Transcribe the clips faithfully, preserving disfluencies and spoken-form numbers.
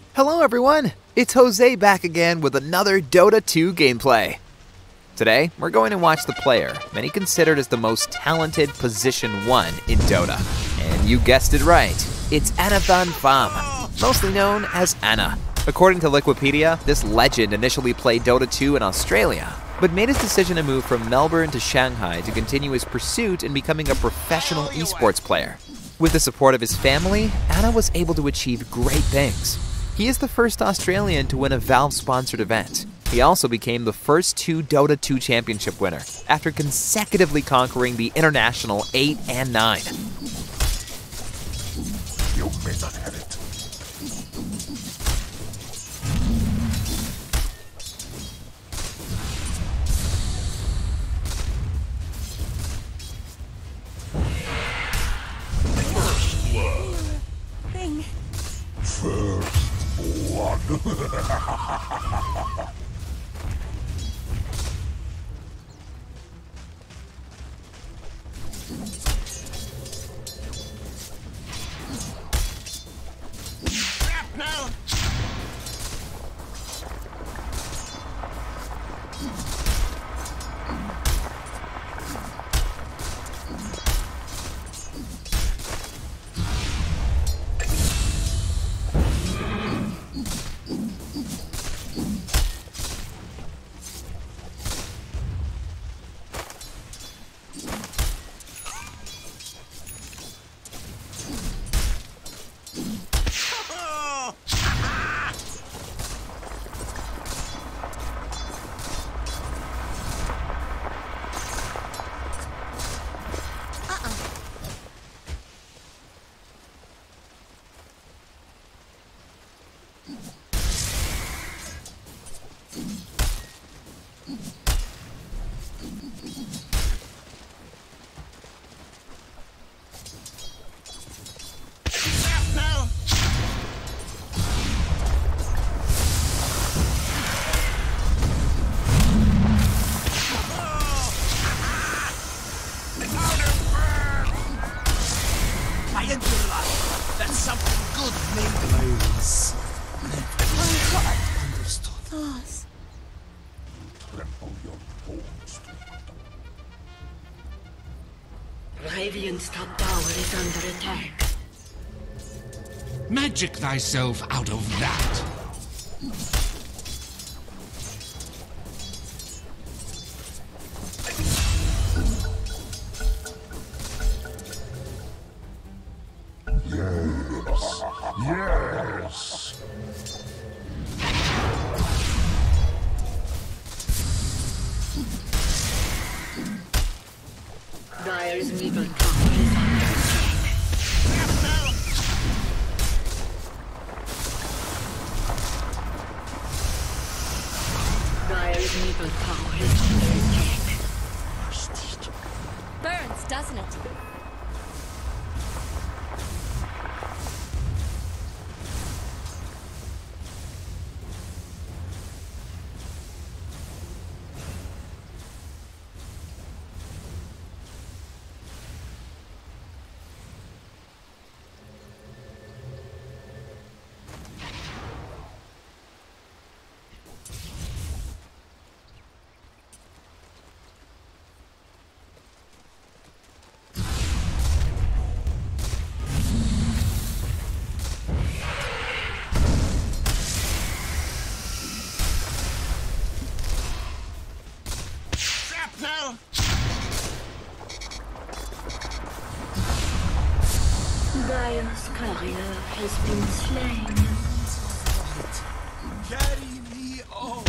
Hello everyone, it's Jose back again with another Dota two gameplay. Today, we're going to watch the player, many considered as the most talented position one in Dota. And you guessed it right, it's Anathan Pham, mostly known as Ana. According to Wikipedia, this legend initially played Dota two in Australia, but made his decision to move from Melbourne to Shanghai to continue his pursuit in becoming a professional esports player. With the support of his family, Ana was able to achieve great things. He is the first Australian to win a Valve-sponsored event. He also became the first two Dota two championship winner, after consecutively conquering the International eight and nine. You may not have it. First blood. Thing. First blood. That's something good made blaze. Understood. Thoughts. Trample your bones to Radiant's top tower is under attack. Magic thyself out of that. Yes. Dire's middle tower is under attack. Dire's middle tower is under attack. Burns, doesn't it? Dire's courier has been slain. Carry me on.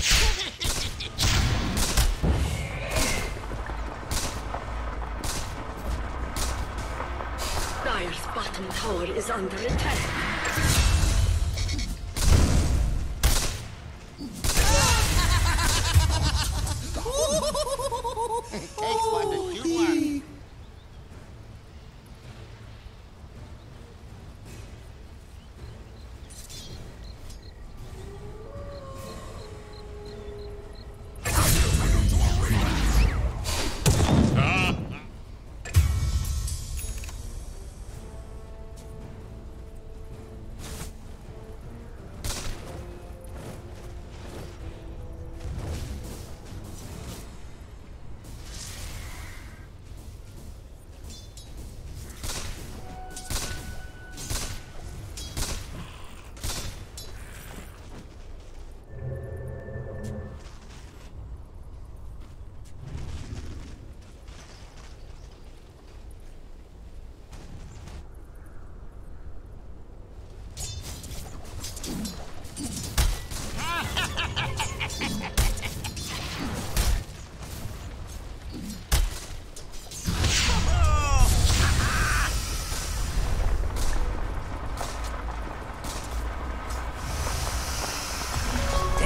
Dire's bottom tower is under attack. Takes one to shoot one.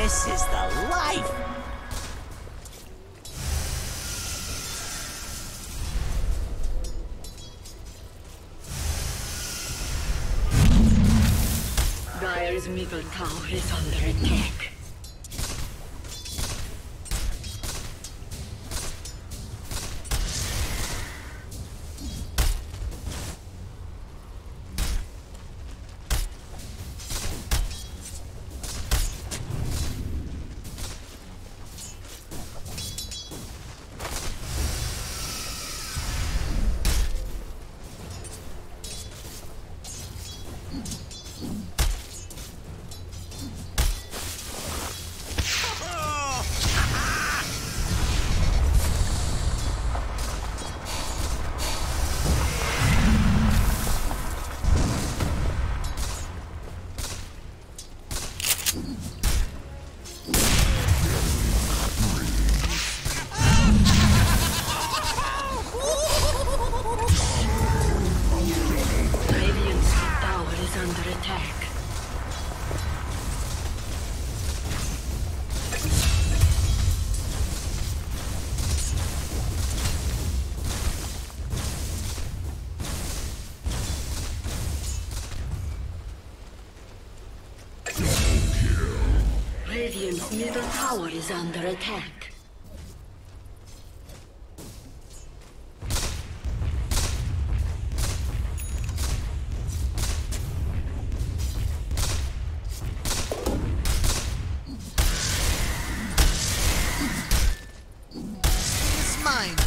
This is the life! Dire's middle tower is under attack. Radiant's middle tower is under attack. It's mine.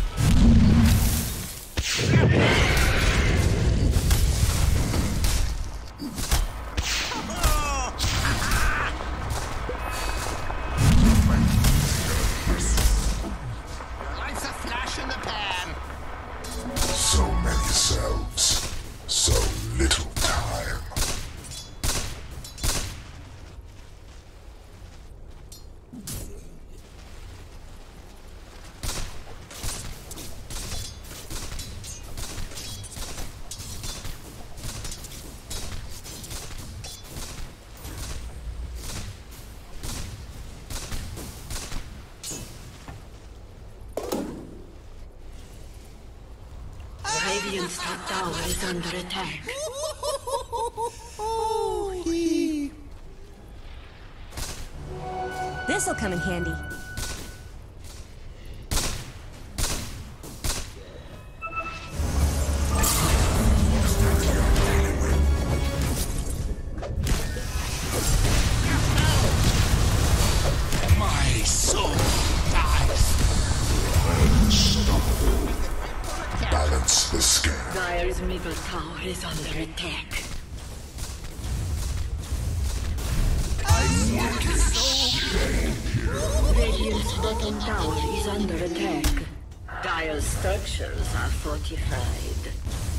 Life's a flash in the pan. So many selves, so little time. Radiant's top tower is under attack. This'll come in handy. My soul dies. Balance the scale. Dire's middle tower is under attack. Radiant's bottom tower is under attack. Dire's structures are fortified.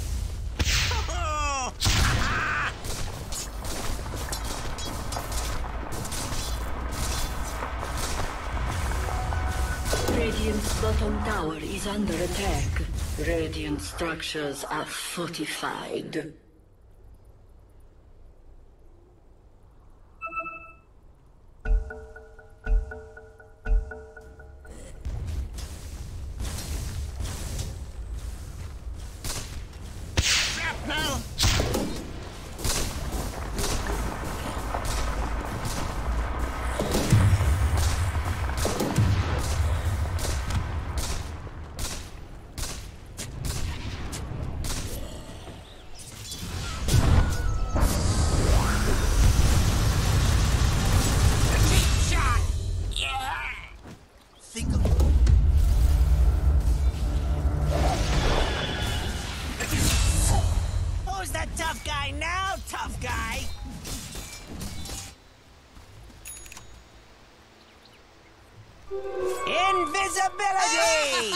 Radiant's bottom tower is under attack. Radiant structures are fortified. Shrapnel! Think of Who's the tough guy now, tough guy? Invisibility!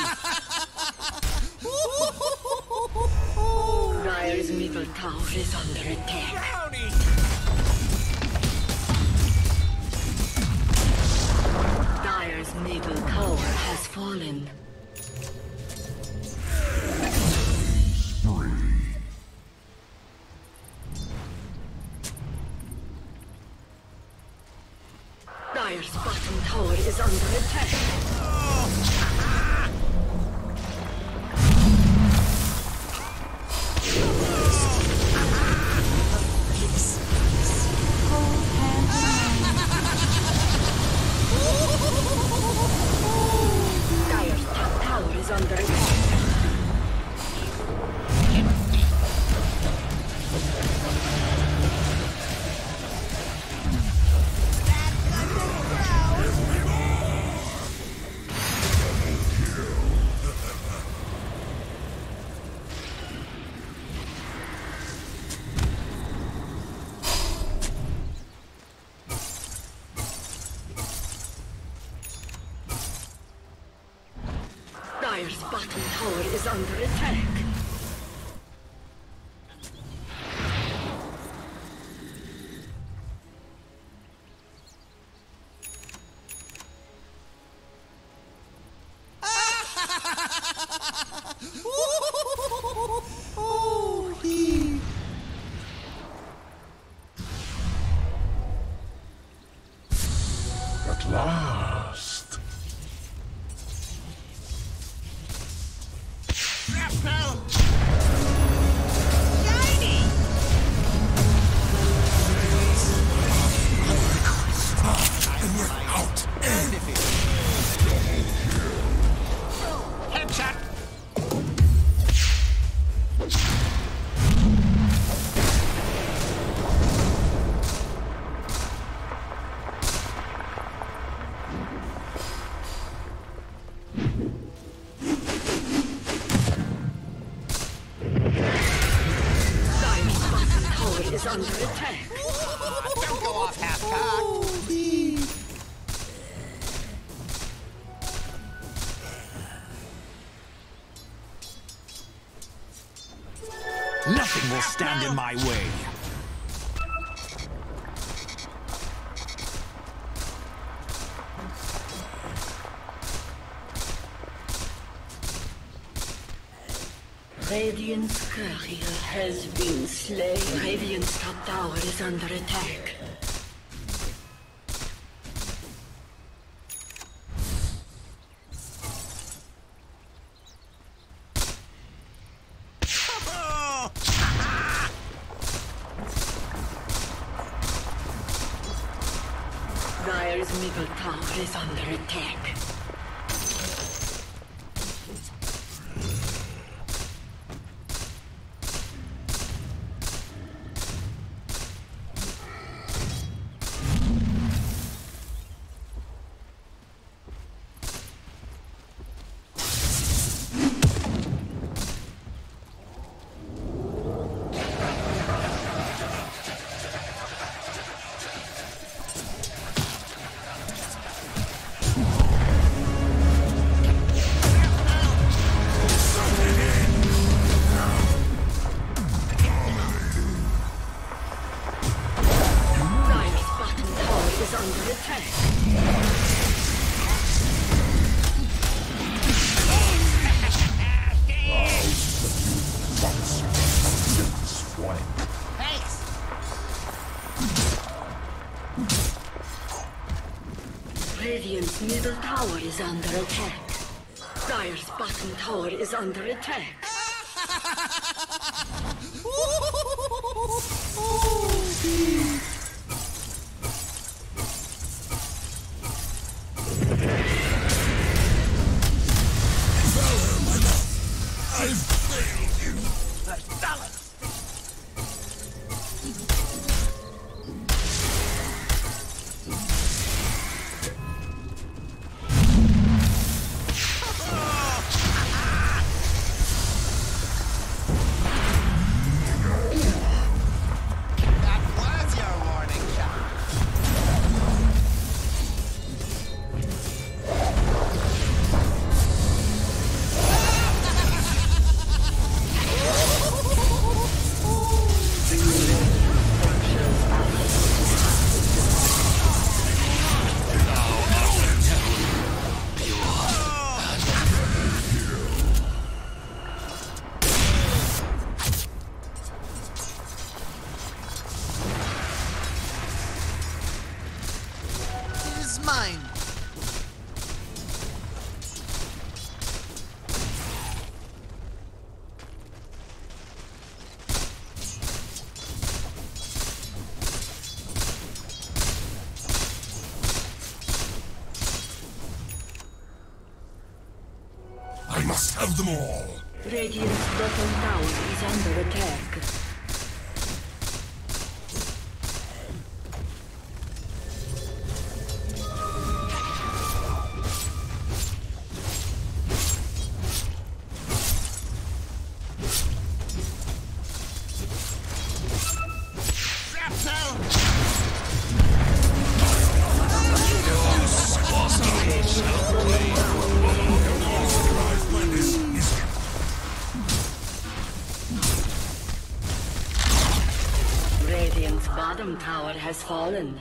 Dire's middle tower is under attack. Brownie! Dire's middle tower has fallen. Dire's bottom tower is under attack. Dire's top tower is under attack. Dire's bottom tower is under attack. At last. Shrapnel! Shiny! Out. Headshot! Dire's bottom tower is under attack. Don't go off half-cocked! Nothing will stand in my way. Radiant's courier has been slain. Radiant's top tower is under attack. Dire's middle tower is under attack. Dire's bottom tower is under attack. Thanks! Radiant's middle tower is under attack. Dire's bottom tower is under attack. I've failed you. The balance! That was your is mine. I must have them all. Radiant's bottom tower is under attack. Radiant's bottom tower has fallen.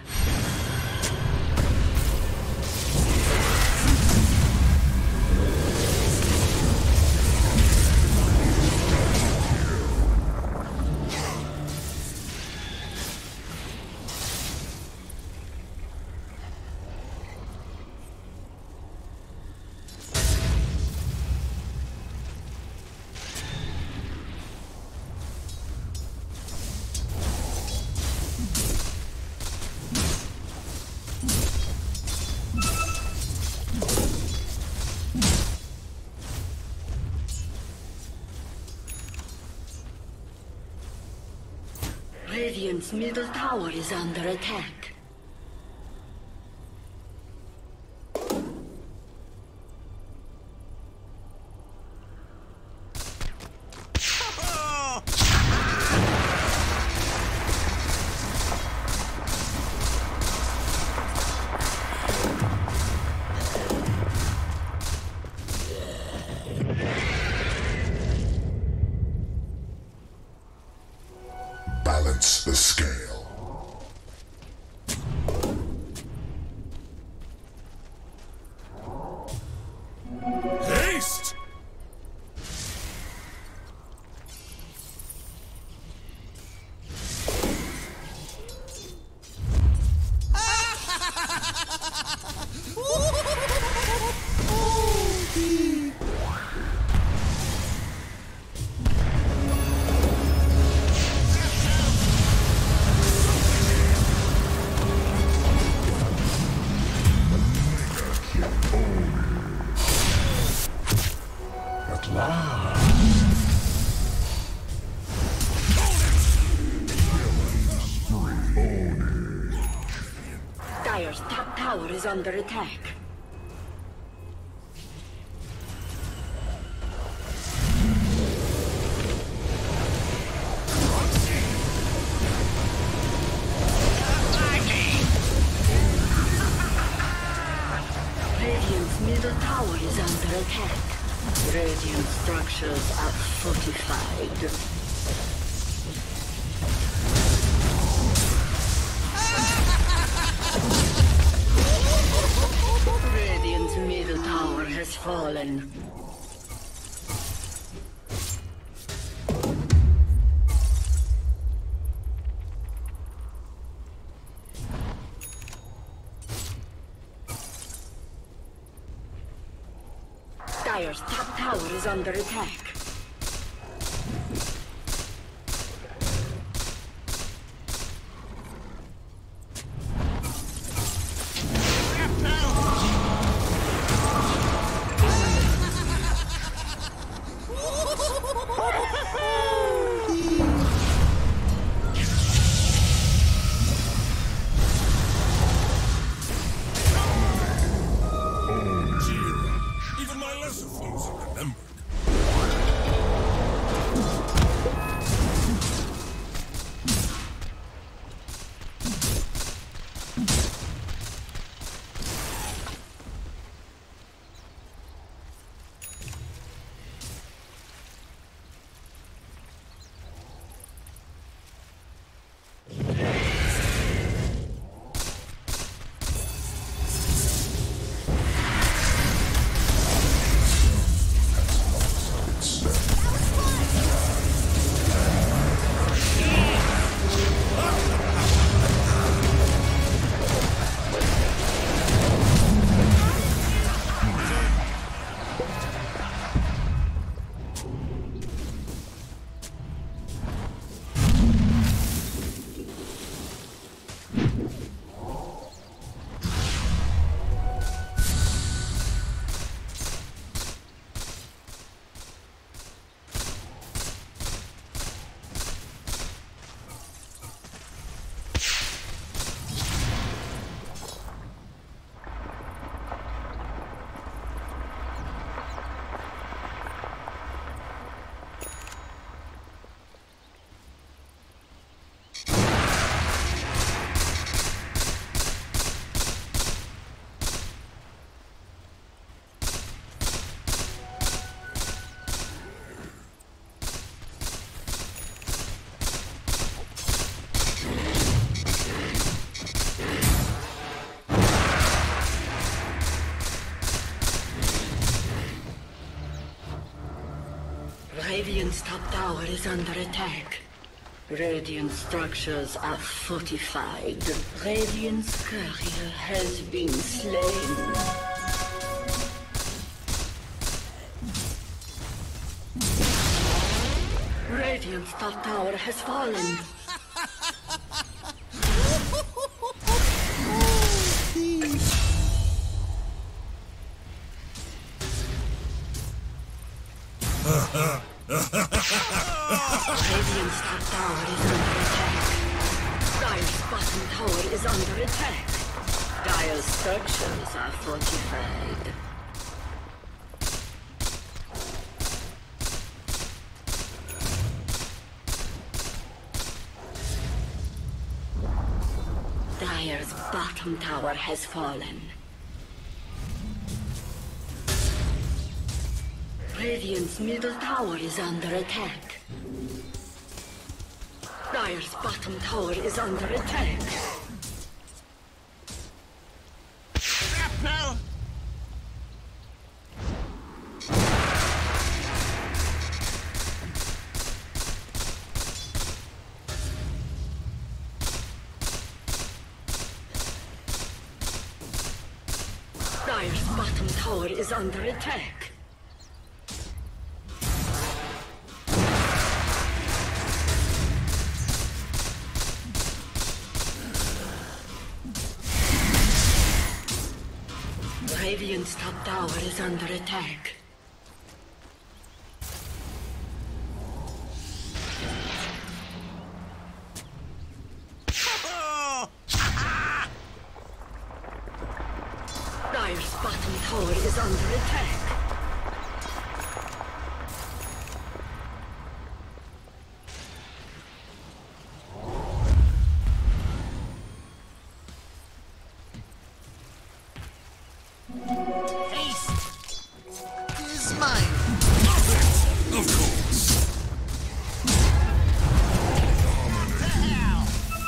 Radiant's middle tower is under attack. Balance the scale. Haste! At last. Dire's top tower is under attack. Radiant's middle tower is under attack. Radiant structures are fortified. Radiant's middle tower has fallen. Dire's top tower is under attack. Even my lesser foes are remembered. Radiant's top tower is under attack. Radiant structures are fortified. Radiant's courier has been slain. Radiant's top tower has fallen. Radiant's top tower is under attack. Dire's bottom tower is under attack. Dire's structures are fortified. Dire's bottom tower has fallen. Radiant's middle tower is under attack. Dire's bottom tower is under attack. Rapier! Dire's bottom tower is under attack. Radiant's top tower is under attack. Dire's bottom tower is under attack. Haste is mine. Of course. To hell!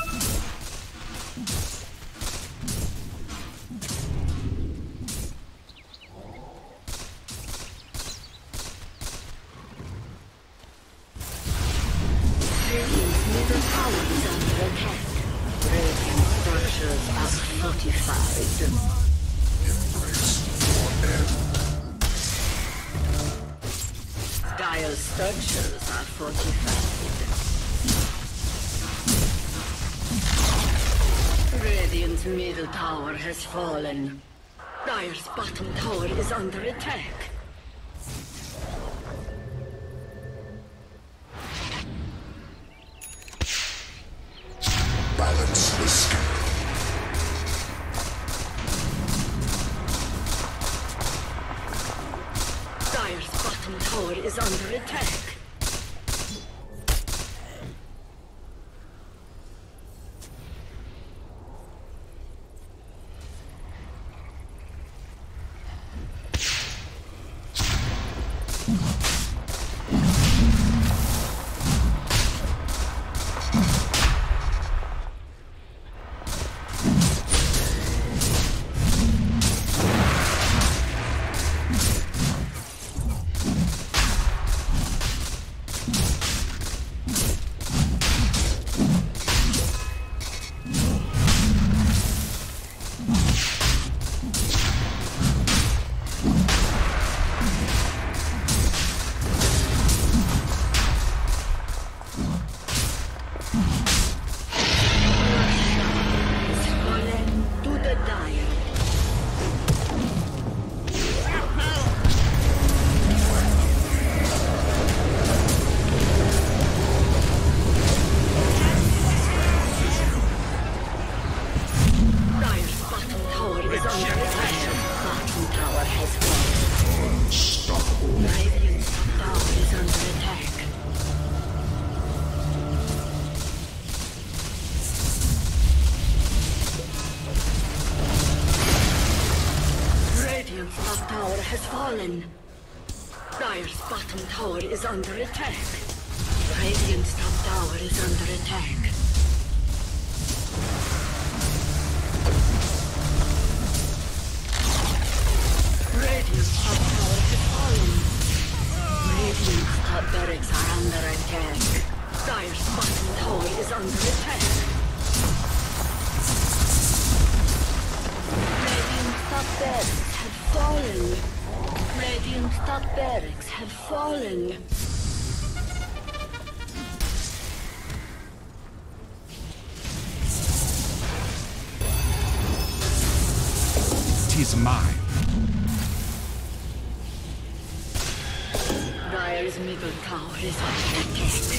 Radiant's middle tower is under attack. Radiant structures are fortified. Embrace your end. Dire's structures are fortified. Radiant's middle tower has fallen. Dire's bottom tower is under attack. Balance the scale. Dire's bottom tower is under attack. Dire's bottom tower is under attack. Radiant's top tower is under attack. Radiant's top tower has fallen. Radiant's top barracks are barracks have fallen. Radiant top barracks have fallen. Tis mine. Dire's middle tower is under attack.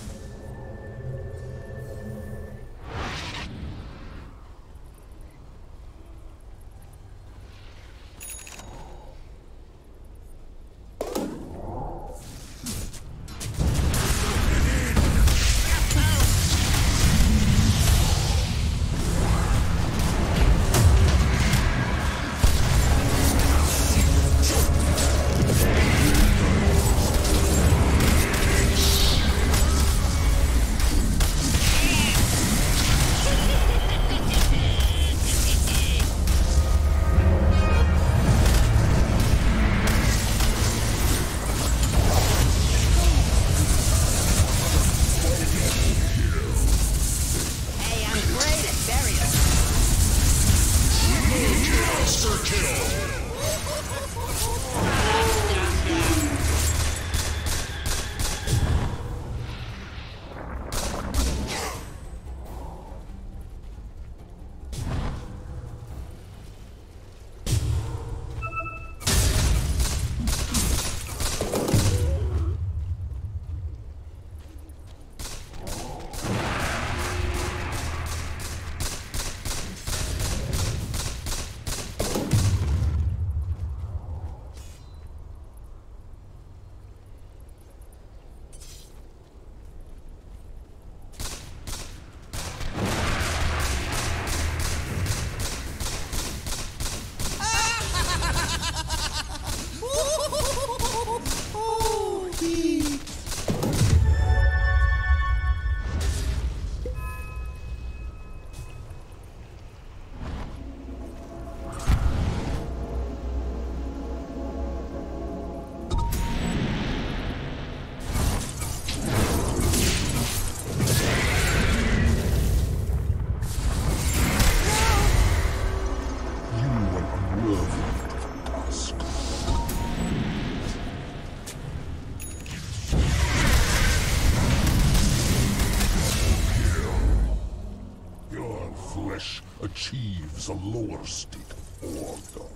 Achieves a lower state of order.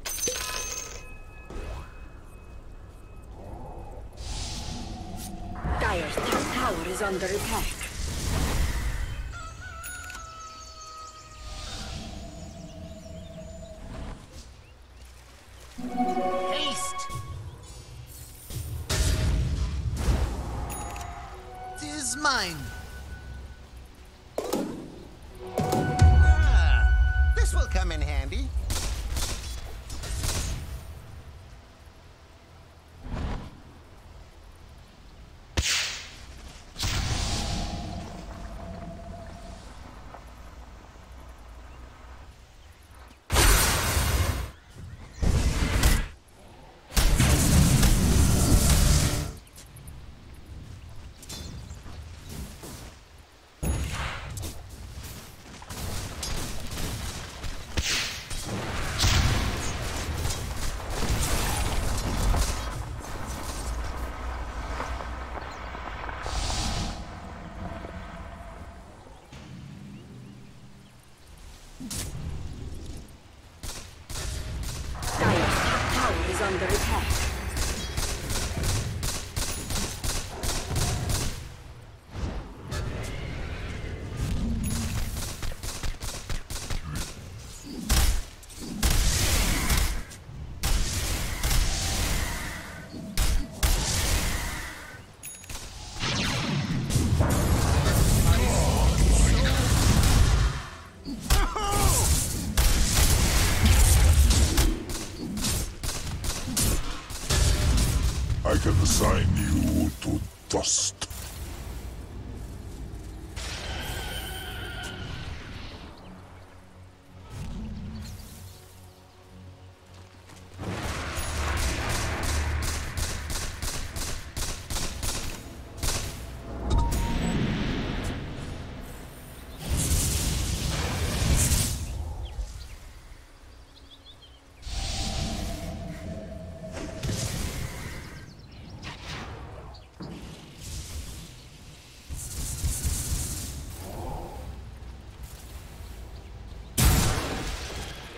Dire's top tower is under attack. Haste! Tis mine. Ah, this will come in handy. Under attack. I can assign you to dust.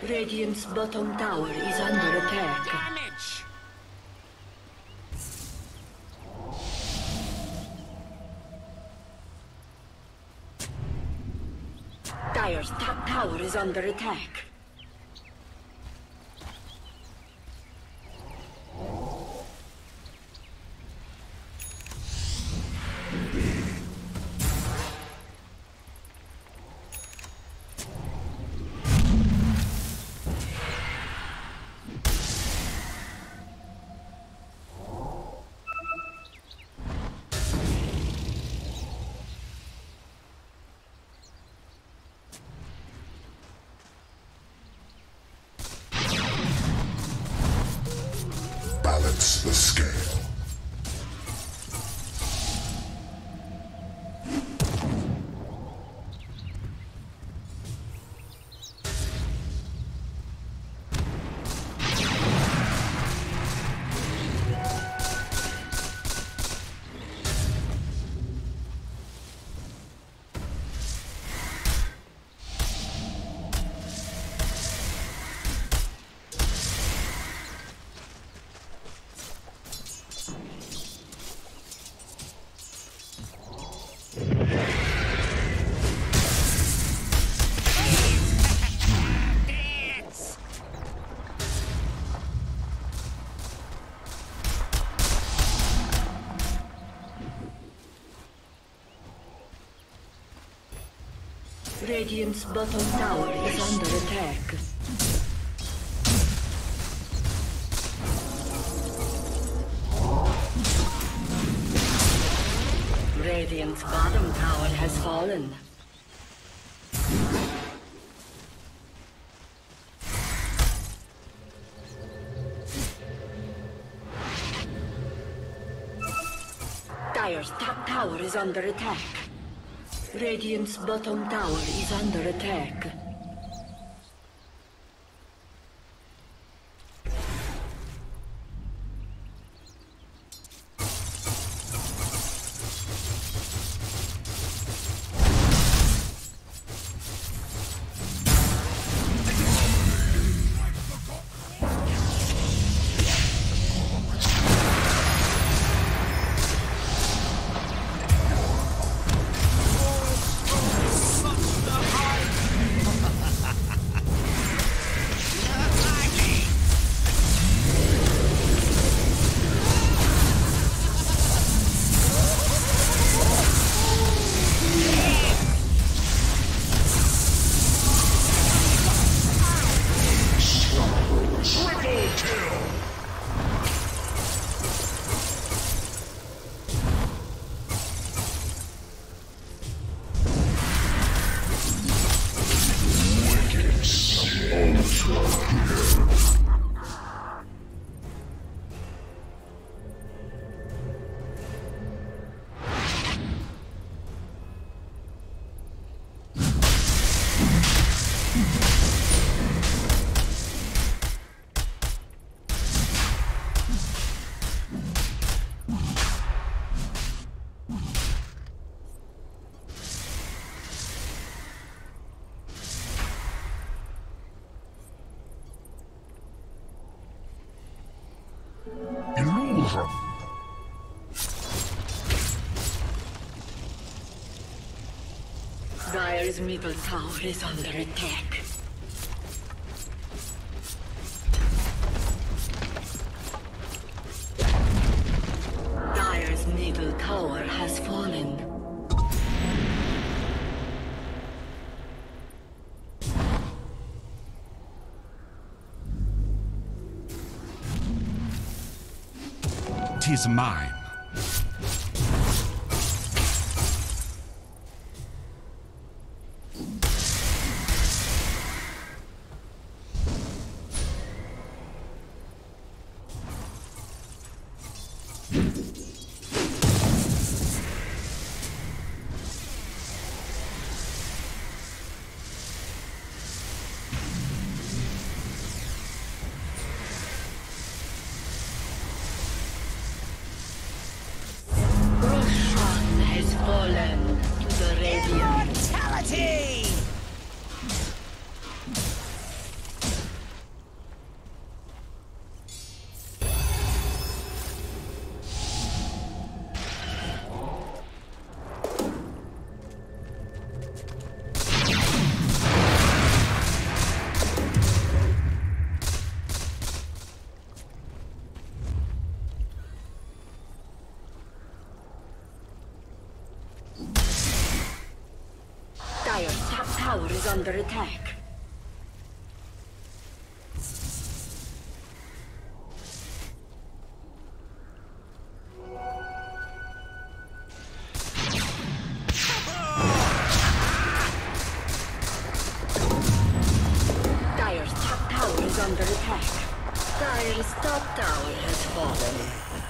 Radiant's bottom tower is under attack. Damage! Dire's top tower is under attack. Balance the scale. Radiant's bottom tower is under attack. Radiant's bottom tower has fallen. Dire's top tower is under attack. Radiant's bottom tower is under attack. Illusion. Dire's middle tower is under attack. Dire's middle tower has fallen. Tis mine. under attack. Dire's top tower is under attack. Dire's top tower has fallen.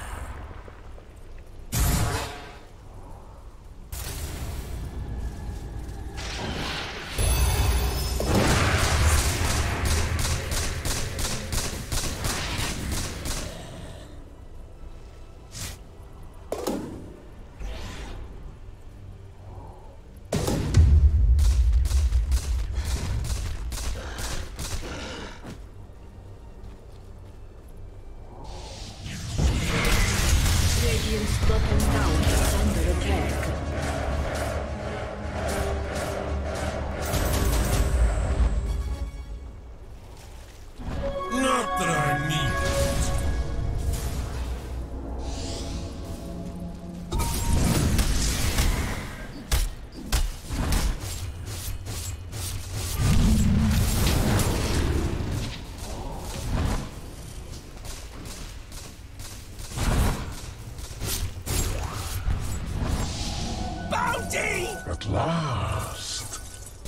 Radiant's bottom tower is under attack. Not that I need it. Bounty! At last.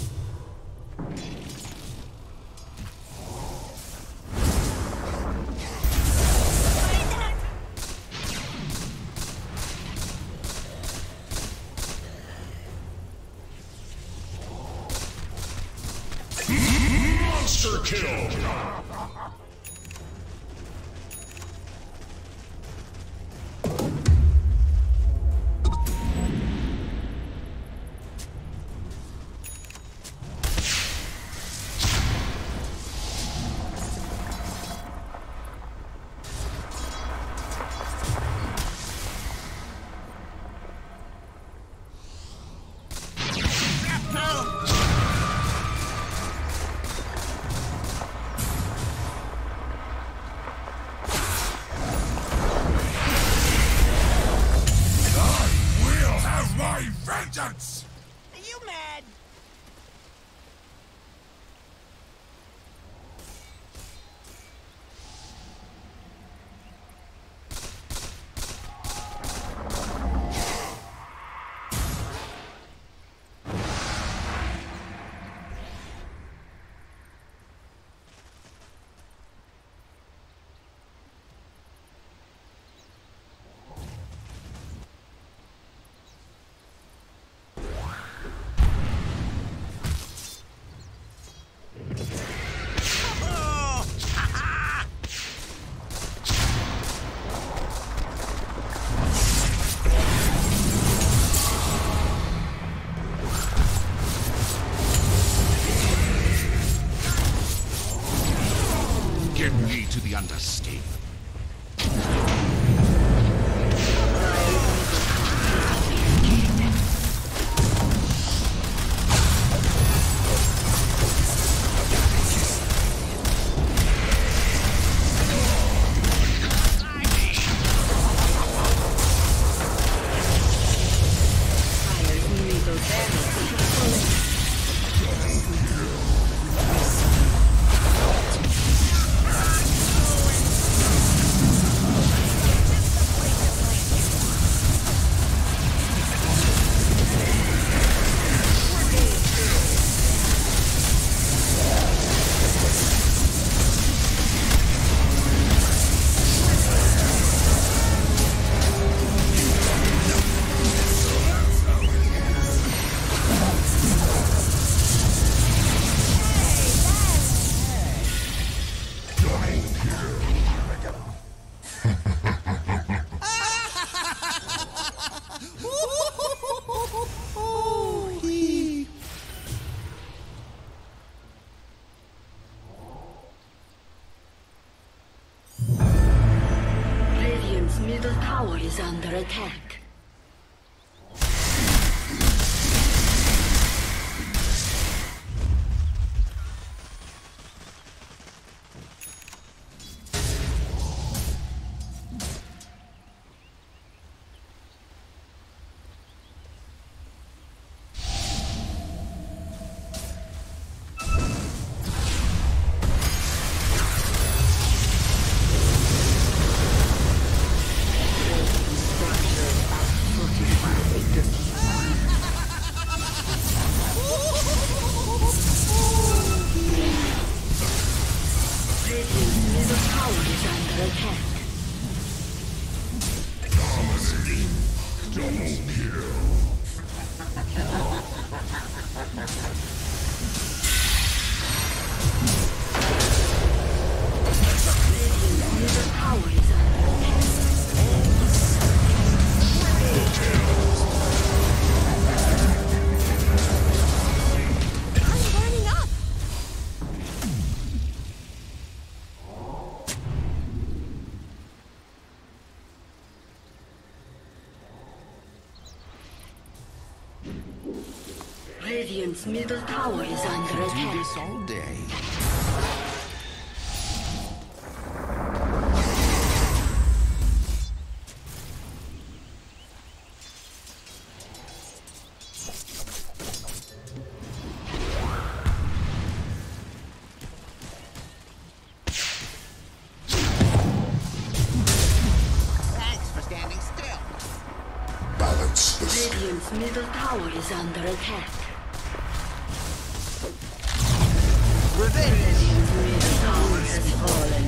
Monster kill! Vengeance! Are you mad? Get me to the underscape. Radiant's middle tower is under attack. middle tower is under attack. Double kill. Radiant's middle tower is under attack. I'm burning up. Radiant's middle tower is under attack. This all day. Thanks for standing still. Balance the scale. Radiant's middle tower is under attack. Radiant's middle tower has fallen.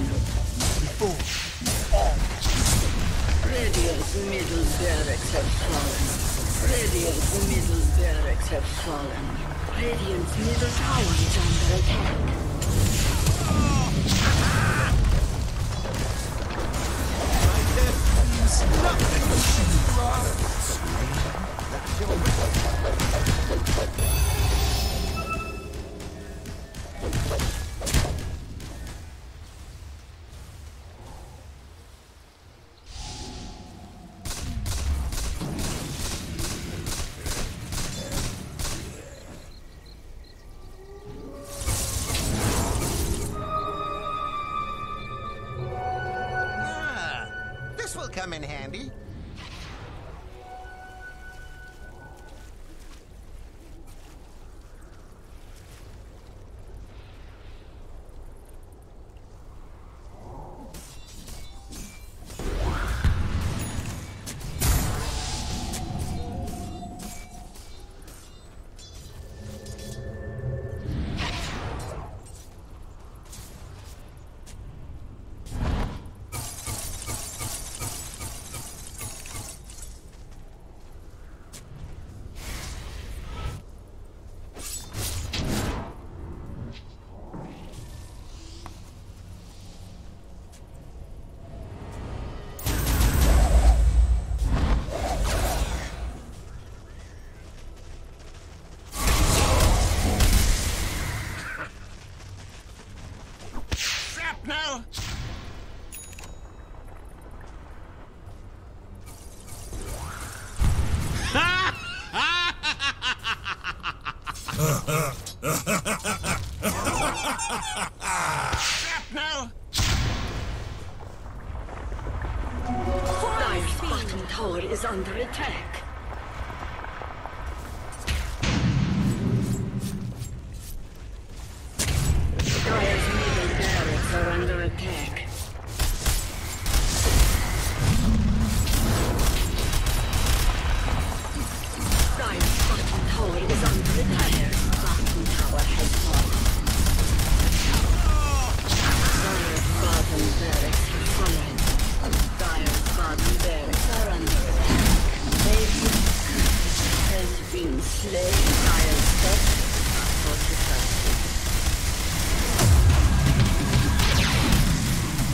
Radiant's middle barracks have fallen. Radiant's middle barracks have fallen. Radiant's middle tower is under attack. Ah, this will come in handy. Shrapnel! Shrapnel! Dire's bottom tower is under attack. Dire's middle barracks are under attack. Dire's bottom tower is under attack. Dire's bottom tower has fallen. Dire's bottom barracks have fallen. Dire's bottom barracks are under attack. Radiant has been slain. Dire's structures are fortified.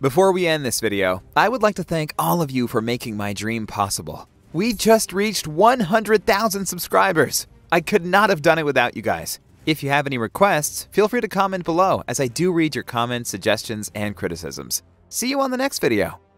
Before we end this video, I would like to thank all of you for making my dream possible. We just reached one hundred thousand subscribers. I could not have done it without you guys. If you have any requests, feel free to comment below, as I do read your comments, suggestions, and criticisms. See you on the next video.